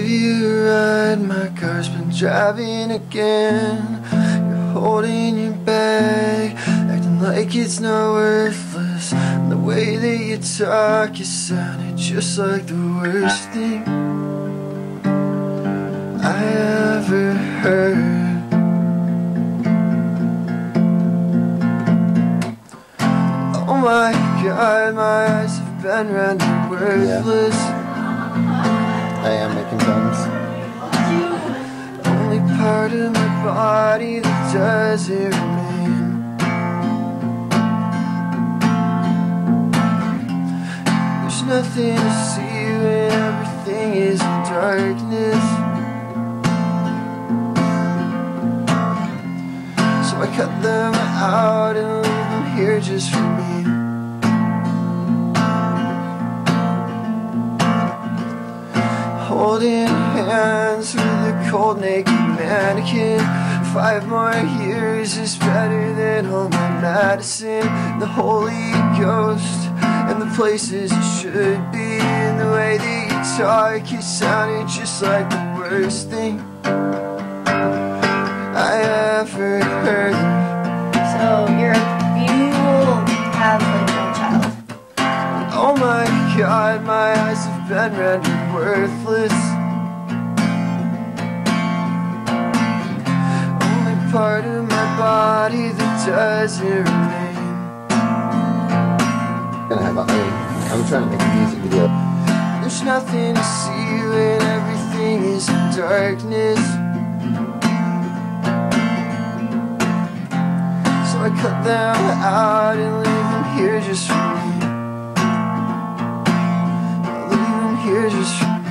you a ride? My car's been driving again. You're holding your bag, acting like it's not worthless. And the way that you talk, you sounded just like the worst thing I ever heard. Oh my God, my eyes have been rendered worthless. I am making puns. Only part of my body that doesn't remain. There's nothing to see when everything is in darkness. So I cut them out and leave them here just for me. Holding hands with a cold naked mannequin. 5 more years is better than all my medicine. The Holy Ghost and the places you should be. And the way that you talk, you sounded just like the worst thing I ever heard. So you have like no child. Oh my God, my eyes have been rendered worthless. Only part of my body that doesn't remain. I'm trying to make a music video. There's nothing to see when everything is in darkness. So I cut them out and leave them here just for me. Leave them here just for me.